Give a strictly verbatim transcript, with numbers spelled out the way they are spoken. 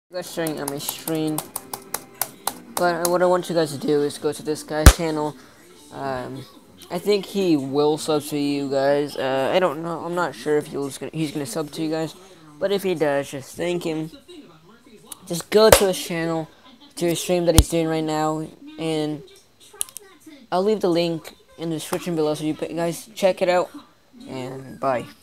You guys showing on my screen. But what I want you guys to do is go to this guy's channel. Um, I think he will sub to you guys. Uh, I don't know. I'm not sure if he's gonna, he's gonna sub to you guys. But if he does, just thank him. Just go to his channel, to his stream that he's doing right now, and I'll leave the link in the description below so you guys check it out. And bye.